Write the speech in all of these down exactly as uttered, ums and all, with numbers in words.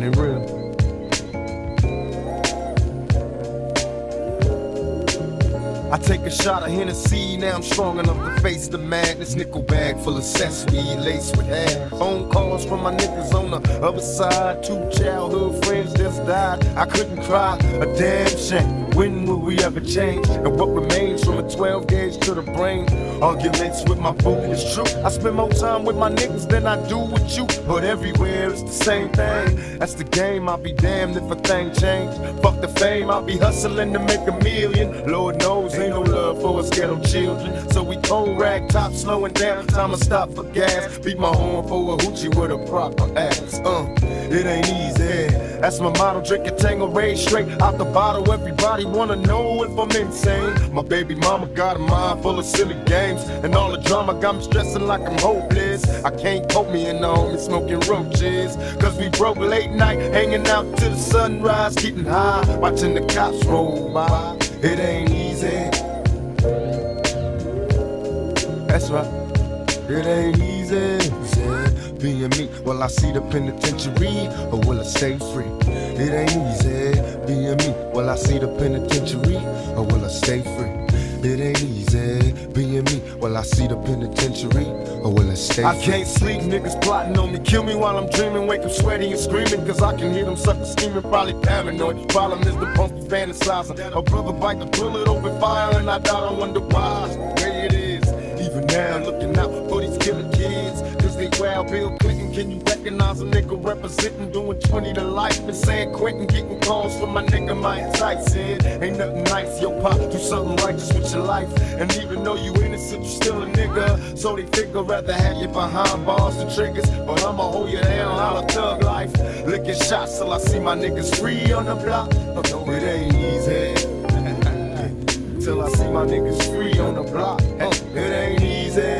it real. I take a shot of Hennessy, now I'm strong enough to face the madness. Nickel bag full of sesame, laced with hair. Phone calls from my niggas on the other side. Two childhood friends just died. I couldn't cry, a damn shame. When will we ever change? And what remains from a twelve gauge to the brain? Arguments with my boo is true. I spend more time with my niggas than I do with you. But everywhere it's the same thing. That's the game, I'll be damned if a thing change. Fuck the fame, I'll be hustling to make a million. Lord knows ain't no love for us ghetto children. So we cold rag top, slowing down, time to stop for gas. Beat my horn for a hoochie with a proper ass. Uh, it ain't easy. That's my motto, drink a Tanqueray straight out the bottle. Everybody wanna know if I'm insane. My baby mama got a mind full of silly games, and all the drama got me stressing like I'm hopeless. I can't poke me in the homie smoking roaches, cause we broke late night, hanging out till the sunrise, getting high, watching the cops roll by. It ain't easy. That's right. It ain't easy. Being me, will I see the penitentiary or will I stay free? It ain't easy. Being me, will I see the penitentiary or will I stay free? It ain't easy. Being me, will I see the penitentiary or will I stay free? I can't sleep, niggas plotting on me. Kill me while I'm dreaming, wake up sweaty and screaming, cause I can hear them suckers scheming, probably paranoid. Problem is the punk be fantasizing. A brother bite the bullet, open fire, and I die, I wonder why. The way it is. Even now, looking out for these killer kids, cause they wild Bill Clinton. Can you recognize a nigga representing, doing twenty to life in San Quentin, getting calls from my nigga Mike Tyson? Ain't nothing nice, yo pop, do something righteous with your life. And even though you innocent, you still a nigga. So they figure rather have you behind bars than triggers. But I'ma hold you down, holla thug life. Licking shots till I see my niggas free on the block. No, it ain't easy. Till I see my niggas free on the block. It ain't easy.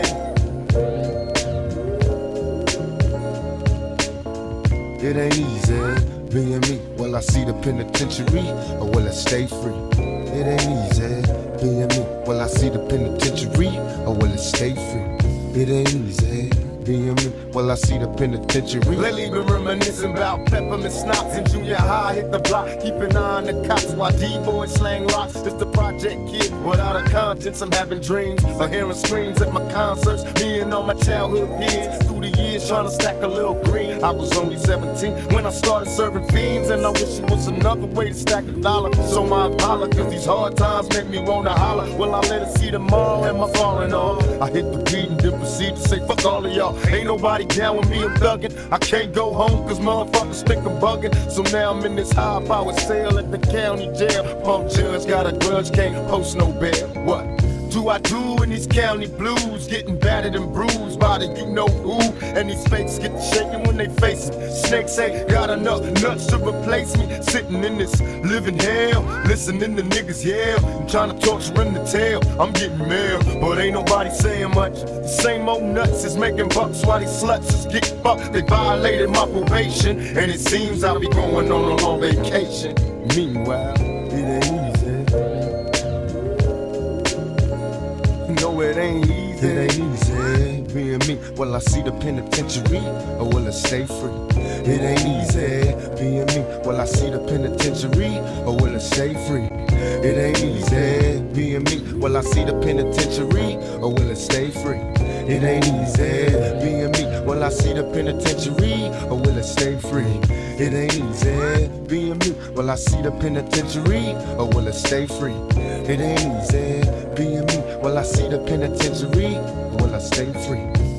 It ain't easy. Being me, will I see the penitentiary or will I stay free? It ain't easy. Being me, will I see the penitentiary or will I stay free? It ain't easy. Being me, will I see the penitentiary? Lately been reminiscing about peppermint snots in junior high. Hit the block, keep an eye on the cops while D-boys slang rocks. It's the project kid without a conscience. I'm having dreams of hearing screams at my concerts. Me and all my childhood kids through the years trying to stack a little green. I was only seventeen when I started serving fiends, and I wish it was another way to stack a dollar. So my apology, cause these hard times make me wanna holler. Will I let her see tomorrow? Am I falling off? I hit the beat and then proceed to say fuck all of y'all. Ain't nobody down with me, I'm thuggin'. I can't go home cause motherfuckers think I'm buggin'. So now I'm in this high power sale at the county jail. Pump judge got a grudge, can't post no bail. What do I do in these county blues? Getting battered and bruised by the you know who. And these fakes get shaking when they face it. Snakes ain't got enough nuts to replace me. Sitting in this living hell, listening to niggas yell, and trying to torture in the tail. I'm getting mail, but ain't nobody saying much. The same old nuts is making bucks while these sluts is getting fucked. They violated my probation, and it seems I'll be going on a long vacation. Meanwhile, it ain't easy. No, it ain't easy. It ain't easy. Being me, will I see the penitentiary or will I stay free? It ain't easy. Being me, will I see the penitentiary or will I stay free? It ain't easy. Being me, will I see the penitentiary or will I stay free? It ain't easy. Being me, will I see the penitentiary or will I stay free? It ain't easy. Being me, will I see the penitentiary or will I stay free? It ain't easy. Being me, will I see the penitentiary or will I stay free?